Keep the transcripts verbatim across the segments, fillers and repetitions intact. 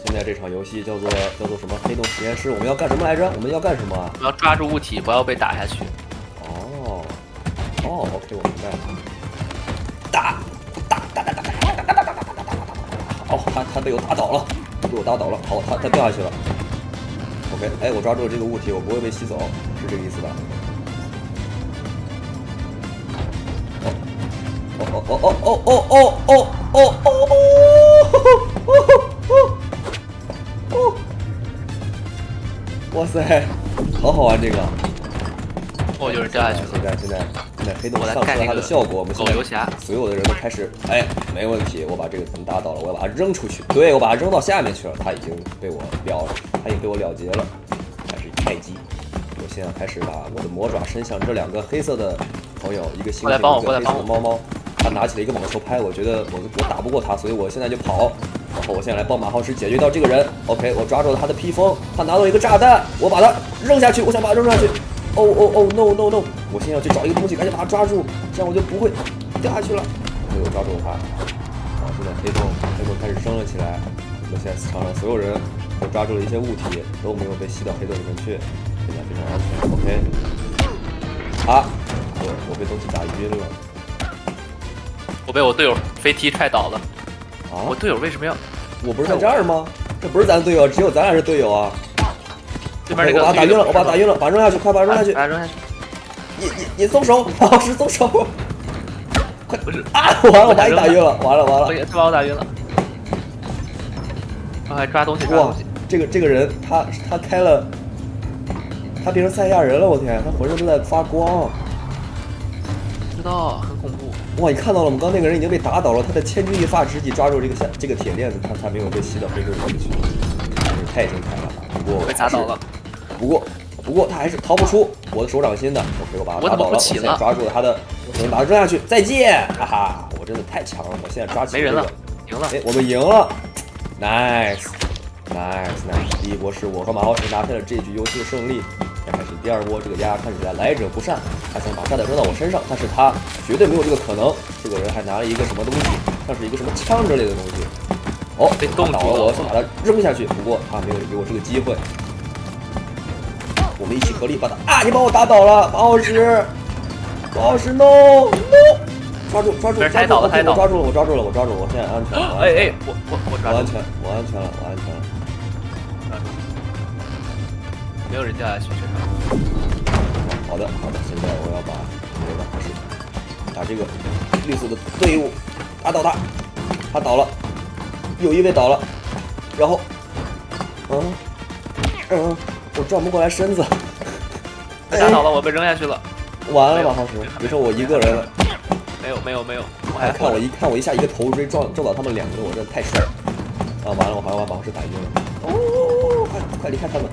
现在这场游戏叫做叫做什么？黑洞实验室，我们要干什么来着？我们要干什么啊？ 我们要抓住物体，不要被打下去。 哦，哦 ，OK， 我明白了。打打打打打打打打打打打打打打！哦，他他被我打倒了，被我打倒了。好，他他掉下去了。OK， 哎，我抓住了这个物体，我不会被吸走，是这个意思吧？哦哦哦哦哦哦哦哦哦哦哦哦！哇塞，好好玩这个！ 哦，有人掉下去了。 现在现在现在黑洞丧失了它的效果，我们现在所有的人都开始，哎，没问题，我把这个人打倒了，我要把它扔出去。对，我把它扔到下面去了，他已经被我了，他已经被我了结了。开始太极，我现在开始把我的魔爪伸向这两个黑色的朋友，一个猩猩，一个黑色的猫猫。他拿起了一个网球拍，我觉得我我打不过他，所以我现在就跑。然后我现在来帮马浩师解决掉这个人。OK， 我抓住了他的披风，他拿到一个炸弹，我把他扔下去，我想把他扔下去。哦哦哦 ，no no no！ 我现在要去找一个东西，赶紧把它抓住，这样我就不会掉下去了。所以我抓住了他。啊，现在黑洞黑洞开始升了起来。我们现在场上所有人都抓住了一些物体，都没有被吸到黑洞里面去，现在非常安全。OK。啊，我我被东西打晕了。 我被我队友飞踢踹倒了。 啊！ 我队友为什么要？ 我不是在这儿吗？这不是咱队友，只有咱俩是队友啊！ 对面那个， 我把他打晕了，我把他打晕了，把他扔下去，快把他扔下去！ 把他扔下去！ 你你你松手，老师松手！快不是啊！完了，我把你打晕了，完了完了！ 他把我打晕了。我还抓东西，抓东西！ 这个这个人他他开了，他变成赛亚人了！我天，他浑身都在发光。 知道，很恐怖。 哇，你看到了吗？刚那个人已经被打倒了，他的千钧一发之际抓住这个下这个铁链子，他他没有被吸到黑洞里面去，真是太精彩了！不过被打倒了， 不过不过他还是逃不出我的手掌心的。OK， 我把他打倒了，我现在抓住了他的，我只能把他扔下去，再见！哈哈，我真的太强了！我现在抓起没人了，赢了！ 哎，我们赢了 ，nice nice nice！ 第一波是我和马浩辰拿下了这局游戏的胜利。开始第二波，这个丫看起来来者不善，他想把炸弹扔到我身上，但是他绝对没有这个可能。这个人还拿了一个什么东西，像是一个什么枪之类的东西。哦， 被冻倒了，我想把它扔下去，不过他没有给我这个机会。我们一起合力把他啊！你把我打倒了，马老师，马老师 ，no no， 抓住抓住抓住！我抓住了，我抓住了，我抓住了，我现在安全了。 哎哎，我我我抓住， 我安全，我安全了，我安全了。 没有人掉下去，这场。 好的，好的，现在我要把这个开始把这个绿色的队伍打倒他，他倒了，有一位倒了，然后，嗯嗯，我转不过来身子， 被打倒了，我被扔下去了。 完了吧，浩师，别说我一个人了。 没有没有没有，我还看我一看我一下一个头锥撞撞倒他们两个，我真的太帅了。啊，完了，我好像把浩师打晕了。哦，快快离开他们！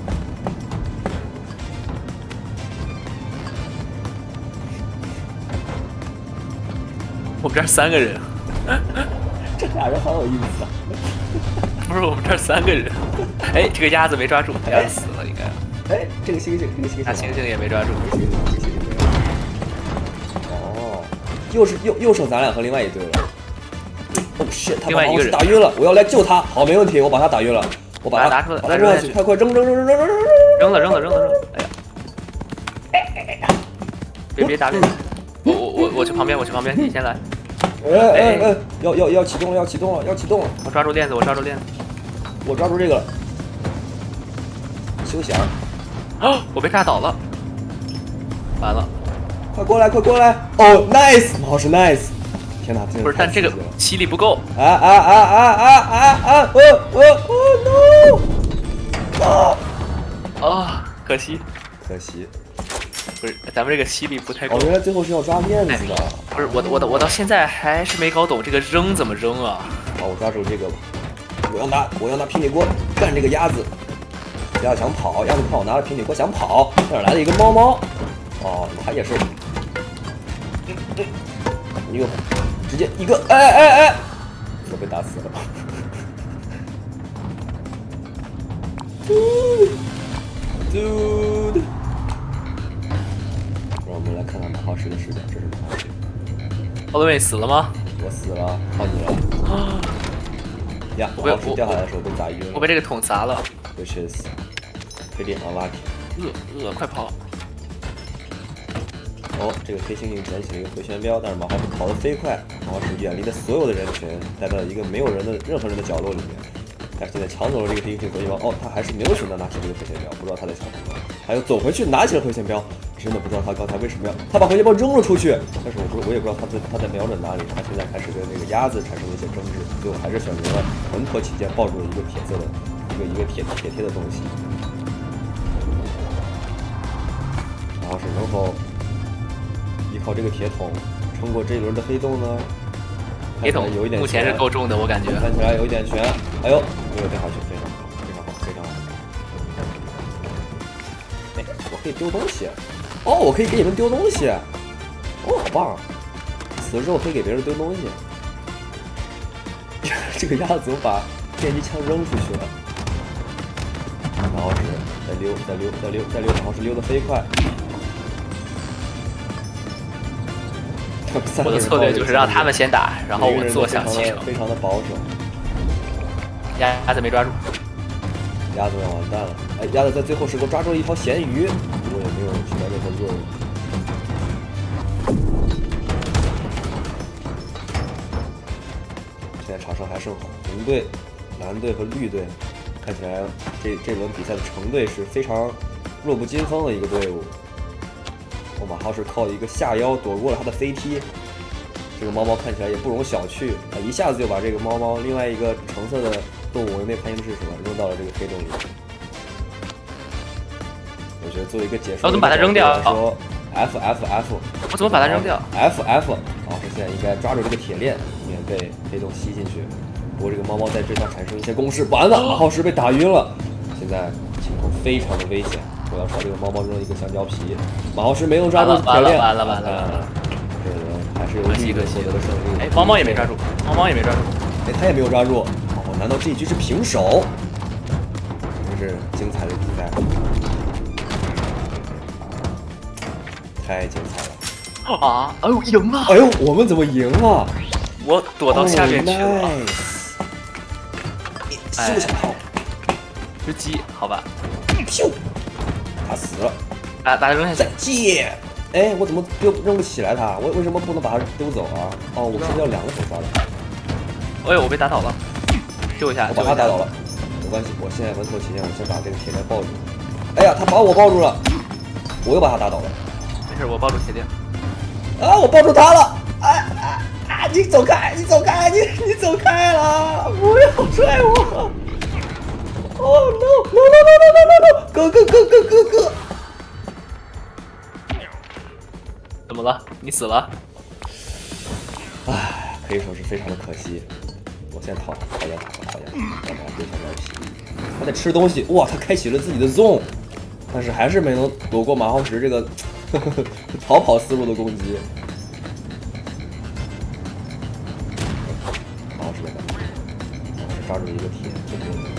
我们这儿三个人， 这俩人好有意思啊！ 不是我们这儿三个人，哎，这个鸭子没抓住，鸭子死了应该。 哎，这个猩猩，这个猩猩， 那猩猩也没抓住， 这个猩猩，这个猩猩没抓住。哦，又是又又剩咱俩和另外一队了。哦 shit， 他把我打晕了，我要来救他。好，没问题，我把他打晕了，我把他拿出来， 把他扔下去，快快扔扔扔扔扔扔扔！ 扔了扔了扔了扔了！哎呀，哎呀，别别打别！我我我我去旁边，我去旁边，你先来。 哎哎哎！要要要启动了，要启动了，要启动了！ 我抓住链子，我抓住链子， 我抓住这个了。休想！ 啊！我被炸倒了，完了！ 快过来，快过来！哦 ，nice， 马老师 nice！ 天哪， 不是，但这个吸力不够。 啊啊啊啊啊啊啊！哦哦哦 no！ 啊！ 啊，可惜， 可惜。 不是，咱们这个吸力不太够。 哦，原来最后是要抓链子的。 不是，我我我到现在还是没搞懂这个扔怎么扔啊！ 好，我抓住这个，我要拿我要拿平底锅干这个鸭子。鸭子想跑，鸭子看我拿了平底锅想跑，这儿来了一个猫猫。哦，它也是，嗯嗯，一个直接一个，哎哎哎，我被打死了。Dude。让我们来看看马浩石的视角，这是马浩石。 奥德维死了吗？ 我死了，靠你了。 呀， 我被我掉下来的时候被砸晕了。 我被这个桶砸了 ，which is pretty unlucky。 呃呃，快跑！ 哦，这个黑猩猩捡起了一个回旋镖，但是马豪是跑得飞快，马豪是远离了所有的人群，待到一个没有人的任何人的角落里面。但是现在抢走了这个黑猩猩回旋镖，哦，他还是没有选择拿起这个回旋镖，不知道他在想什么。还有走回去拿起了回旋镖，真的不知道他刚才为什么要，他把回旋镖扔了出去，但是我不我也不知道他在他在瞄准哪里。他现在开始跟那个鸭子产生了一些争执，最后还是选择了稳妥起见抱住了一个铁色的一个一个铁铁贴的东西。然后是能否依靠这个铁桶撑过这一轮的黑洞呢？ 铁桶有一点目前是够重的，我感觉。 看起来有一点悬。哎呦，没有掉下去，非常好，非常好，非常好。哎，我可以丢东西。哦，我可以给你们丢东西。哦，好棒！死了之后可以给别人丢东西。这个鸭子我把电击枪扔出去了。然后是再溜，再溜，再溜，再溜，然后是溜得飞快。 我的策略就是让他们先打，然后我坐享其成。 非常的保守。 鸭鸭子没抓住， 鸭子要完蛋了。哎，鸭子在最后时刻抓住了一条咸鱼，不过也没有起到任何作用。现在场上还剩红队、蓝队和绿队，看起来这这轮比赛的橙队是非常弱不禁风的一个队伍。我马豪是靠一个下腰躲过了他的飞踢，这个猫猫看起来也不容小觑，啊，一下子就把这个猫猫另外一个橙色的动物，我没有看清是什么，扔到了这个黑洞里。我觉得作为一个解说， 我怎么把它扔掉？ 说 F F F， 我怎么把它扔掉 ？F F， 老师现在应该抓住这个铁链，以免被黑洞吸进去。不过这个猫猫在这上产生一些攻势，完了，马浩石被打晕了，现在情况非常的危险。我要朝这个猫猫扔一个香蕉皮，马浩石没能抓住铁链， 完了完了完了完了， 这个还是由绿队获得了胜利。 哎，猫猫也没抓住，猫猫也没抓住， 哎，他也没有抓住。哦，难道这一局是平手？真是精彩的比赛，太精彩了！ 啊！哎呦，赢了！ 哎呦，我们怎么赢了？ 我躲到下面去了。 Oh, nice. 哎， 小炮， 吃鸡，好吧。 咻，他死了。 把把他扔下去。 再见。哎，我怎么丢扔不起来他？我为什么不能把他丢走啊？哦，我是要两个手抓的。 哎呦，我被打倒了。救一下， 我把他打倒了。没关系，我现在稳妥起见，我先把这个铁链抱住。哎呀，他把我抱住了，我又把他打倒了。 没事，我抱住铁链。 啊，我抱住他了！啊啊啊！你走开，你走开，你你走开了！不要拽我！哦 no no no no no no no！ 哥哥哥哥哥哥！ 怎么了？你死了？ 唉，可以说是非常的可惜。我现在讨讨厌他，讨厌他，要不然丢香蕉皮。他在吃东西，哇！他开启了自己的 zone， 但是还是没能躲过马浩石这个呵呵呵逃跑思路的攻击。马浩石在干嘛？抓住一个铁，这没有问题。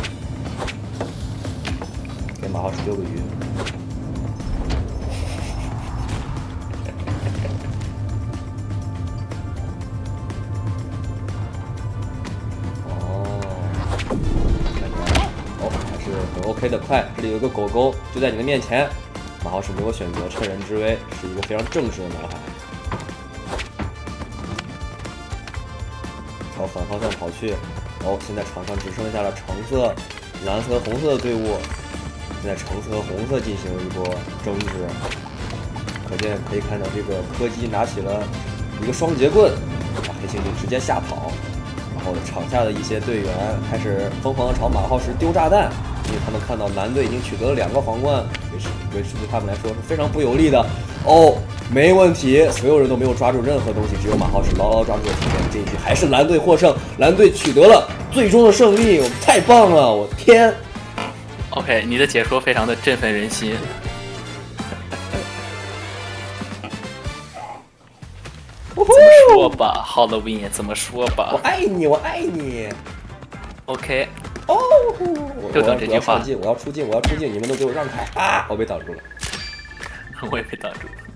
给马浩石丢个鱼。很 OK 的快，这里有一个狗狗就在你的面前，马浩是没有选择趁人之危，是一个非常正直的男孩。朝反方向跑去，哦，现在场上只剩下了橙色、蓝色和红色的队伍，现在橙色和红色进行了一波争执，可见可以看到这个柯基拿起了一个双节棍，把黑猩猩直接吓跑，然后场下的一些队员开始疯狂的朝马浩石丢炸弹。因为他们看到蓝队已经取得了两个皇冠，也是也是对他们来说是非常不有利的。哦，没问题，所有人都没有抓住任何东西，只有马浩是牢牢抓住了铁链。这一局还是蓝队获胜，蓝队取得了最终的胜利，我太棒了，我天 ！OK， 你的解说非常的振奋人心。怎么说吧 ，Halloween， 怎么说吧？ 我爱你，我爱你。 OK。 哦， 就等这句话。 我要出镜，我要出镜，我要出镜，你们都给我让开啊！我被挡住了， 我也被挡住了。